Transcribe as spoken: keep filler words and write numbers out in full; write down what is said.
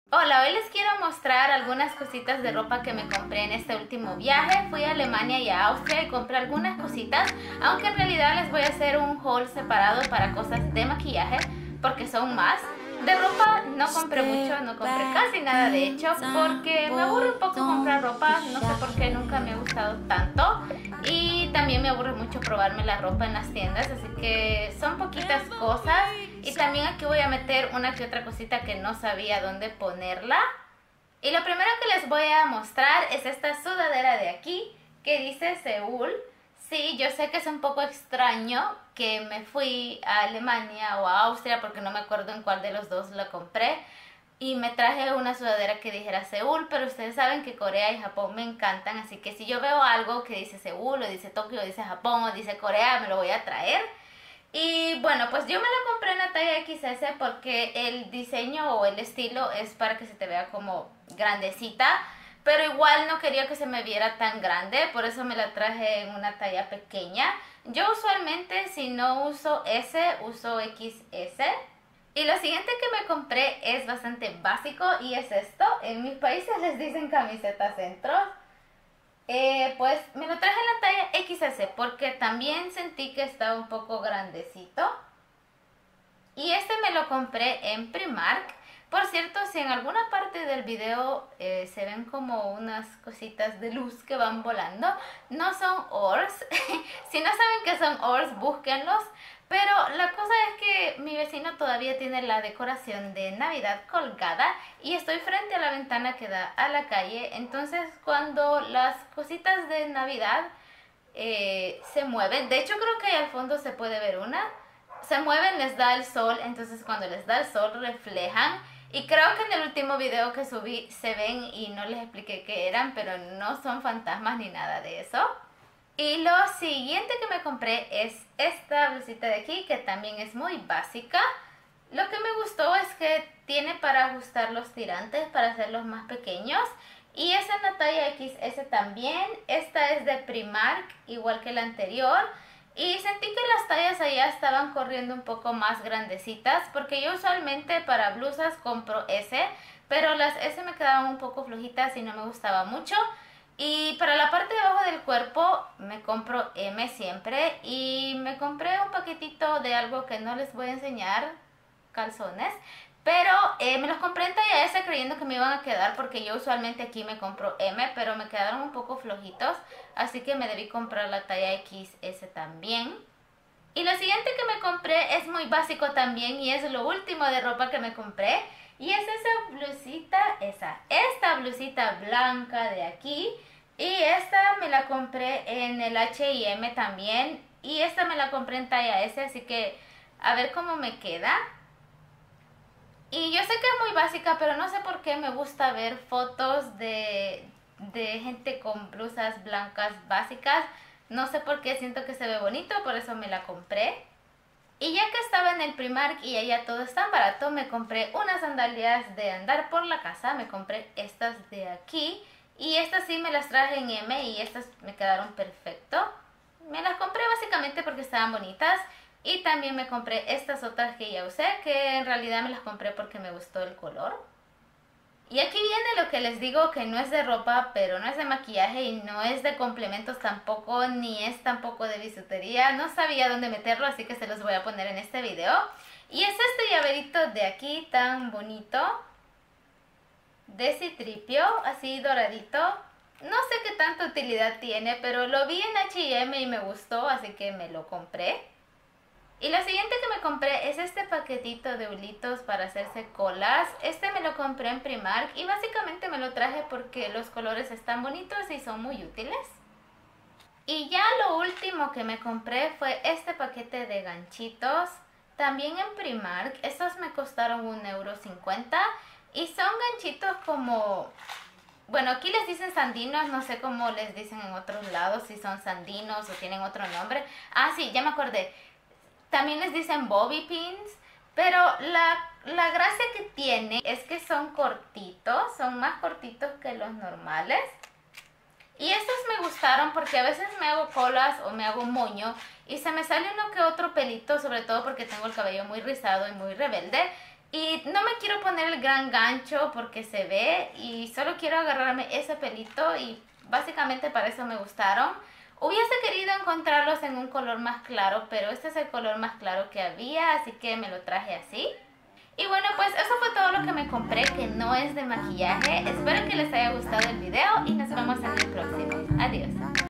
Hola, hoy les quiero mostrar algunas cositas de ropa que me compré en este último viaje. Fui a Alemania y a Austria y compré algunas cositas, aunque en realidad les voy a hacer un haul separado para cosas de maquillaje, porque son más. De ropa no compré mucho, no compré casi nada de hecho, porque me aburre un poco comprar ropa, no sé por qué nunca me ha gustado tanto. Y también me aburre mucho probarme la ropa en las tiendas, así que son poquitas cosas. Y también aquí voy a meter una que otra cosita que no sabía dónde ponerla. Y lo primero que les voy a mostrar es esta sudadera de aquí que dice Seúl. Sí, yo sé que es un poco extraño que me fui a Alemania o a Austria, porque no me acuerdo en cuál de los dos la compré, y me traje una sudadera que dijera Seúl, pero ustedes saben que Corea y Japón me encantan, así que si yo veo algo que dice Seúl, o dice Tokio, o dice Japón, o dice Corea, me lo voy a traer. Y bueno, pues yo me la compré en la talla equis ese porque el diseño o el estilo es para que se te vea como grandecita, pero igual no quería que se me viera tan grande, por eso me la traje en una talla pequeña. Yo usualmente si no uso S, uso equis ese. Y lo siguiente que me compré es bastante básico y es esto. En mis países les dicen camiseta centro. Eh, pues me lo traje en la talla equis ese porque también sentí que estaba un poco grandecito. Y este me lo compré en Primark. Por cierto, si en alguna parte del video eh, se ven como unas cositas de luz que van volando, no son orbs. Si no saben qué son orbs, búsquenlos. Pero la cosa es que mi vecino todavía tiene la decoración de Navidad colgada y estoy frente a la ventana que da a la calle. Entonces cuando las cositas de Navidad eh, se mueven, de hecho creo que ahí al fondo se puede ver una, se mueven, les da el sol, entonces cuando les da el sol reflejan. Y creo que en el último video que subí se ven y no les expliqué qué eran, pero no son fantasmas ni nada de eso. Y lo siguiente que me compré es esta blusita de aquí, que también es muy básica. Lo que me gustó es que tiene para ajustar los tirantes, para hacerlos más pequeños. Y es en la talla equis ese también. Esta es de Primark, igual que la anterior. Y sentí que las tallas allá estaban corriendo un poco más grandecitas, porque yo usualmente para blusas compro S, pero las S me quedaban un poco flojitas y no me gustaba mucho. Y para la parte de abajo del cuerpo me compro eme siempre, y me compré un paquetito de algo que no les voy a enseñar, calzones, pero eh, me los compré en talla ese creyendo que me iban a quedar porque yo usualmente aquí me compro eme, pero me quedaron un poco flojitos, así que me debí comprar la talla equis ese también. Y lo siguiente que me compré es muy básico también y es lo último de ropa que me compré, y es esa blusita, esa, esta blusita blanca de aquí. Y esta me la compré en el hache y eme también. Y esta me la compré en talla ese, así que a ver cómo me queda. Y yo sé que es muy básica, pero no sé por qué me gusta ver fotos de, de gente con blusas blancas básicas. No sé por qué, siento que se ve bonito, por eso me la compré. Y ya que estaba en el Primark y allá todo es tan barato, me compré unas sandalias de andar por la casa. Me compré estas de aquí. Y estas sí me las traje en eme y estas me quedaron perfecto. Me las compré básicamente porque estaban bonitas. Y también me compré estas otras que ya usé, que en realidad me las compré porque me gustó el color. Y aquí viene lo que les digo, que no es de ropa, pero no es de maquillaje y no es de complementos tampoco, ni es tampoco de bisutería. No sabía dónde meterlo, así que se los voy a poner en este video. Y es este llaverito de aquí tan bonito, de Citripio, así doradito. No sé qué tanta utilidad tiene, pero lo vi en hache y eme y me gustó, así que me lo compré. Y lo siguiente que me compré es este paquetito de hulitos para hacerse colas. Este me lo compré en Primark y básicamente me lo traje porque los colores están bonitos y son muy útiles. Y ya lo último que me compré fue este paquete de ganchitos, también en Primark. Estos me costaron un euro cincuenta. Y son ganchitos como, bueno, aquí les dicen sandinos, no sé cómo les dicen en otros lados, si son sandinos o tienen otro nombre. Ah, sí, ya me acordé. También les dicen bobby pins, pero la, la gracia que tiene es que son cortitos, son más cortitos que los normales. Y estos me gustaron porque a veces me hago colas o me hago moño y se me sale uno que otro pelito, sobre todo porque tengo el cabello muy rizado y muy rebelde. Y no me quiero poner el gran gancho porque se ve y solo quiero agarrarme ese pelito y básicamente para eso me gustaron. Hubiese querido encontrarlos en un color más claro, pero este es el color más claro que había, así que me lo traje así. Y bueno, pues eso fue todo lo que me compré, que no es de maquillaje. Espero que les haya gustado el video y nos vemos en el próximo. Adiós.